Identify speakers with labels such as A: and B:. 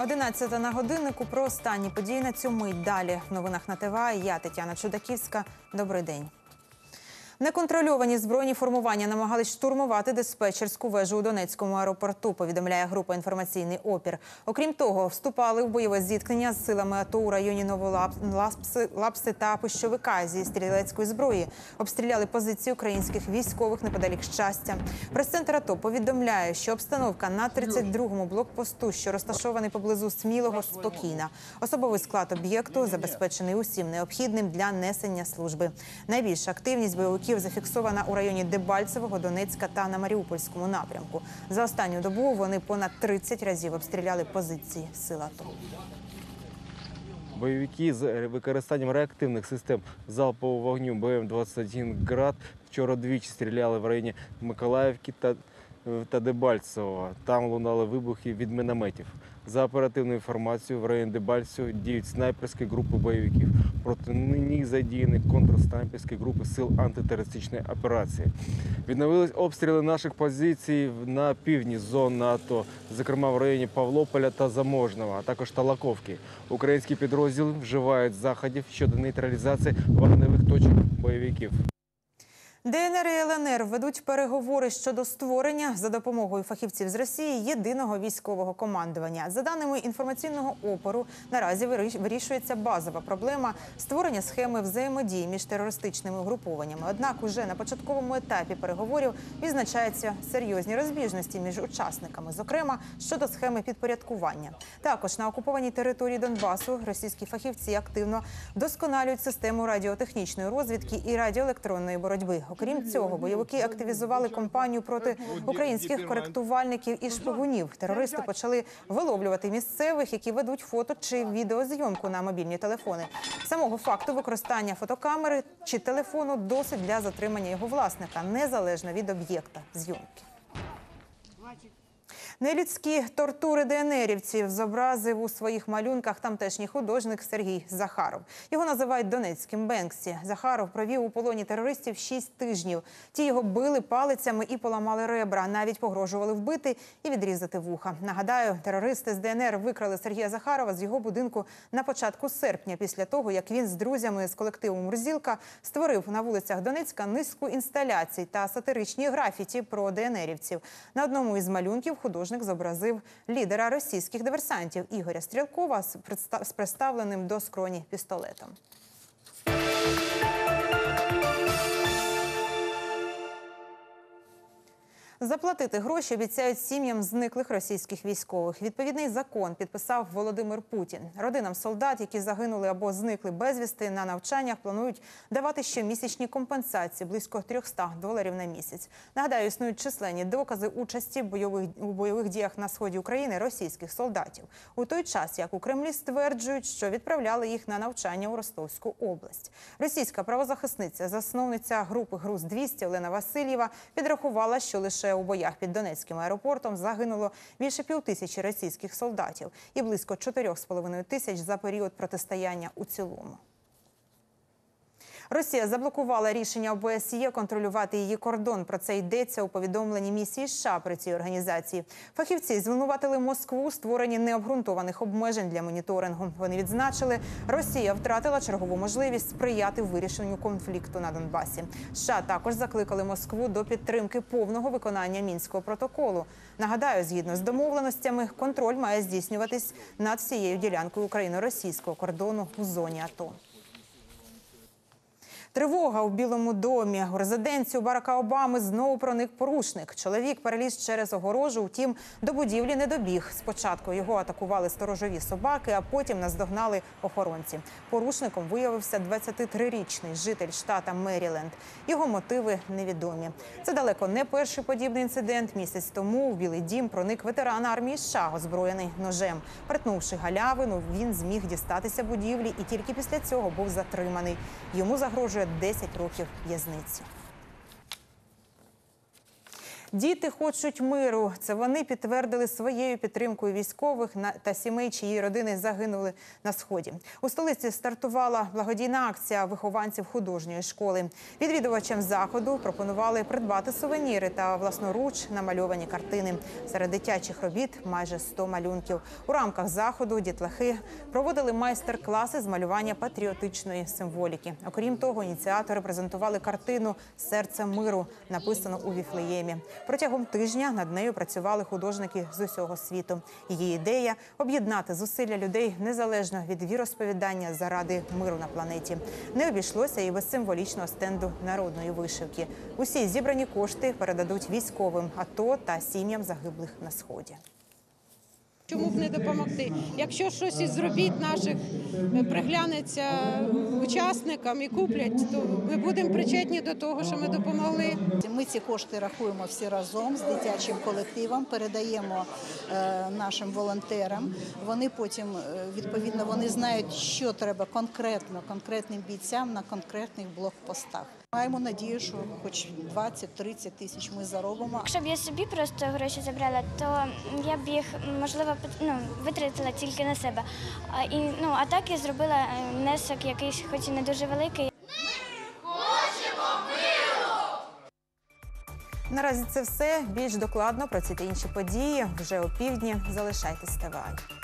A: 11 на годиннику. Про останні події на цю мить. Далі в новинах на ТВА. Я Тетяна Чудаківська. Добрий день. Неконтрольовані збройні формування намагались штурмувати диспетчерську вежу у Донецькому аеропорту, повідомляє група «Інформаційний опір». Окрім того, вступали в бойове зіткнення з силами АТО у районі Новолапси та Пущовика зі стрілецької зброї. Обстріляли позиції українських військових неподалік Щастя. Прес-центр АТО повідомляє, що обстановка на 32-му блокпосту, що розташований поблизу Смілого, спокійна. Особовий склад об'єкту забезпечений усім необхідним для несення служби. Найбільша активність бойовиків зафіксована у районі Дебальцевого, Донецька та на Маріупольському напрямку. За останню добу вони понад 30 разів обстріляли позиції сил АТО.
B: Бойовики з використанням реактивних систем залпового вогню БМ-21 «Град» вчора двічі стріляли в районі Миколаївки та Дебальцевого. Там лунали вибухи від мінометів. За оперативною інформацією, в районі Дебальцевого діють снайперські групи бойовиків. Проти них задіяні контрснайперські групи сил антитерористичної операції. Відновились обстріли наших позицій на півдні зони АТО, зокрема в районі Павлополя та Заможного, а також Талаковки. Українські підрозділи вживають заходів щодо нейтралізації вогневих точок бойовиків.
A: ДНР і ЛНР ведуть переговори щодо створення за допомогою фахівців з Росії єдиного військового командування. За даними інформаційного опору, наразі вирішується базова проблема створення схеми взаємодії між терористичними угрупованнями. Однак уже на початковому етапі переговорів відзначаються серйозні розбіжності між учасниками, зокрема щодо схеми підпорядкування. Також на окупованій території Донбасу російські фахівці активно вдосконалюють систему радіотехнічної розвідки і радіоелектронної боротьби. Окрім цього, бойовики активізували кампанію проти українських коректувальників і шпигунів. Терористи почали виловлювати місцевих, які ведуть фото чи відеозйомку на мобільні телефони. Самого факту використання фотокамери чи телефону досить для затримання його власника, незалежно від об'єкта зйомки. Нелюдські тортури ДНРівців зобразив у своїх малюнках тамтешній художник Сергій Захаров. Його називають донецьким Бенксі. Захаров провів у полоні терористів 6 тижнів. Ті його били палицями і поламали ребра, навіть погрожували вбити і відрізати вуха. Нагадаю, терористи з ДНР викрали Сергія Захарова з його будинку на початку серпня, після того, як він з друзями з колективу «Мурзілка» створив на вулицях Донецька низку інсталяцій та сатиричні графіті про ДНРівців. На одному із малюнків художник зобразив лідера російських диверсантів Ігоря Стрєлкова з приставленим до скроні пістолетом. Заплатити гроші обіцяють сім'ям зниклих російських військових. Відповідний закон підписав Володимир Путін. Родинам солдат, які загинули або зникли безвісти, на навчаннях планують давати щомісячні компенсації – близько $300 на місяць. Нагадаю, існують численні докази участі у бойових діях на сході України російських солдатів. У той час, як у Кремлі стверджують, що відправляли їх на навчання у Ростовську область. Російська правозахисниця, засновниця групи «Груз-200» Олена Васильєва підрахувала, що лише у боях під Донецьким аеропортом загинуло більше 5000 російських солдатів і близько 4,5 тисяч за період протистояння у цілому. Росія заблокувала рішення ОБСЄ контролювати її кордон. Про це йдеться у повідомленні місії США при цій організації. Фахівці звинуватили Москву у створенні необґрунтованих обмежень для моніторингу. Вони відзначили, Росія втратила чергову можливість сприяти вирішенню конфлікту на Донбасі. США також закликали Москву до підтримки повного виконання Мінського протоколу. Нагадаю, згідно з домовленостями, контроль має здійснюватись над всією ділянкою україно-російського кордону у зоні АТО. Тривога у Білому домі. У резиденцію Барака Обами знову проник порушник. Чоловік переліз через огорожу, втім, до будівлі не добіг. Спочатку його атакували сторожові собаки, а потім наздогнали охоронці. Порушником виявився 23-річний житель штата Меріленд. Його мотиви невідомі. Це далеко не перший подібний інцидент. Місяць тому в Білий дім проник ветеран армії США, озброєний ножем. Перетнувши галявину, він зміг дістатися будівлі і тільки після цього був затриманий. Йому загрожує 10 років в'язниці. Діти хочуть миру. Це вони підтвердили своєю підтримкою військових та сімей, чиї родини загинули на Сході. У столиці стартувала благодійна акція вихованців художньої школи. Відвідувачам заходу пропонували придбати сувеніри та власноруч намальовані картини. Серед дитячих робіт майже 100 малюнків. У рамках заходу дітлахи проводили майстер-класи з малювання патріотичної символіки. Окрім того, ініціатори презентували картину «Серце миру», написану у Віфлеємі. Протягом тижня над нею працювали художники з усього світу. Її ідея – об'єднати зусилля людей незалежно від віросповідання заради миру на планеті. Не обійшлося і без символічного стенду народної вишивки. Усі зібрані кошти передадуть військовим АТО та сім'ям загиблих на Сході.
C: Чому б не допомогти? Якщо щось із робіт наших приглянеться учасникам і куплять, то ми будемо причетні до того, що ми допомогли.
D: Ми ці кошти рахуємо всі разом з дитячим колективом, передаємо нашим волонтерам. Вони потім, відповідно, вони знають, що треба конкретним бійцям на конкретних блокпостах. Маємо надію, що хоч 20-30 тисяч ми заробимо.
E: Якщо б я собі просто гроші забрала, то я б їх, можливо, витратила тільки на себе. А так я зробила внесок якийсь, хоч і не дуже великий.
A: Наразі це все. Більш докладно про ці та інші події вже опівдні. Залишайтесь з ТВА.